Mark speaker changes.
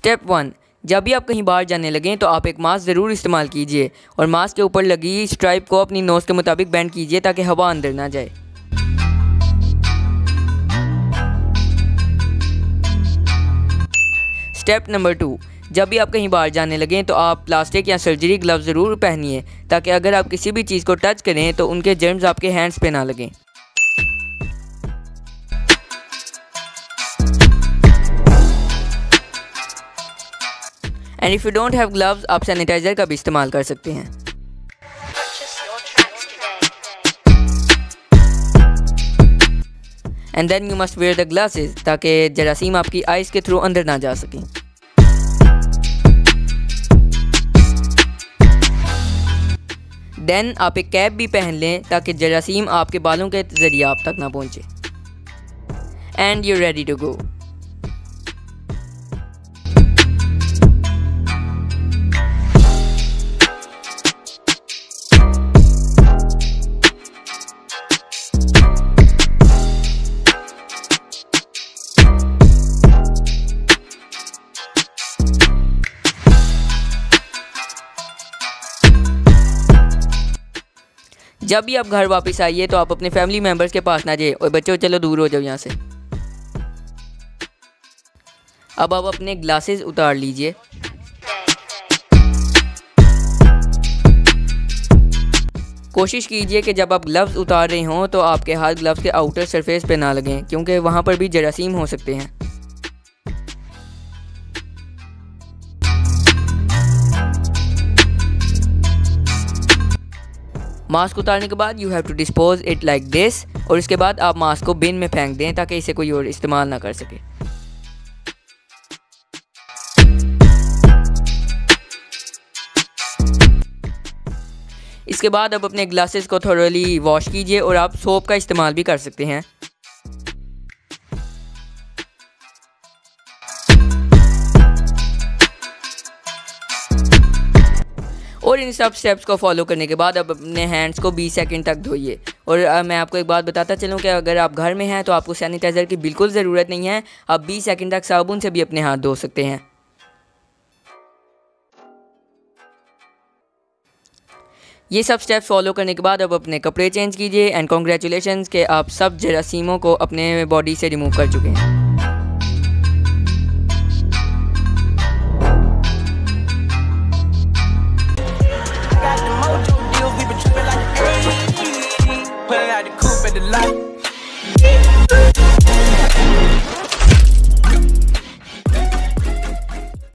Speaker 1: Step 1, जब भी आप कहीं बाहर जाने लगें तो आप एक मास्क ज़रूर इस्तेमाल कीजिए और मास्क के ऊपर लगी स्ट्राइप को अपनी नोज़ के मुताबिक बेंड कीजिए ताकि हवा अंदर ना जाए। स्टेप नंबर 2, जब भी आप कहीं बाहर जाने लगें तो आप प्लास्टिक या सर्जरी ग्लव्स ज़रूर पहनिए ताकि अगर आप किसी भी चीज़ को टच करें तो उनके जर्म्स आपके हैंड्स पे ना लगें। And if you don't have gloves, आप सैनिटाइज़र का भी इस्तेमाल कर सकते हैं। And then you must wear the glasses ताकि जरासीम आपकी आइज़ के थ्रू अंदर ना जा सकें। देन आप एक कैप भी पहन लें ताकि जरासीम आपके बालों के ज़रिए आप तक ना पहुँचे। And you ready to go. जब भी आप घर वापस आइए तो आप अपने फैमिली मेम्बर्स के पास ना जाइए और बच्चों चलो दूर हो जाओ यहाँ से। अब आप अपने ग्लासेस उतार लीजिए। कोशिश कीजिए कि जब आप ग्लव्स उतार रहे हों तो आपके हाथ ग्लव्स के आउटर सरफेस पे ना लगें क्योंकि वहाँ पर भी जरासीम हो सकते हैं। मास्क उतारने के बाद you have to dispose it like this और इसके बाद आप मास्क को बिन में फेंक दें ताकि इसे कोई और इस्तेमाल ना कर सके। इसके बाद आप अपने ग्लासेस को थोड़ली वॉश कीजिए और आप सोप का इस्तेमाल भी कर सकते हैं। और इन सब स्टेप्स को फॉलो करने के बाद आप अपने हैंड्स को 20 सेकंड तक धोइए। और मैं आपको एक बात बताता चलूँ कि अगर आप घर में हैं तो आपको सैनिटाइज़र की बिल्कुल ज़रूरत नहीं है, आप 20 सेकंड तक साबुन से भी अपने हाथ धो सकते हैं। ये सब स्टेप्स फॉलो करने के बाद आप अपने कपड़े चेंज कीजिए एंड कॉन्ग्रेचुलेशंस कि आप सब जरासीमों को अपने बॉडी से रिमूव कर चुके हैं।
Speaker 2: Pulling out the coupe at the lot.